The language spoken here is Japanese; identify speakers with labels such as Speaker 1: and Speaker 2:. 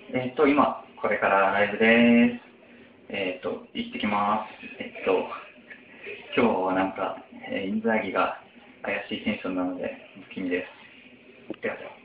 Speaker 1: 今、これからライブです。行ってきます。今日はなんか、インザーギが怪しいテンションなので、不気味です。ではでは。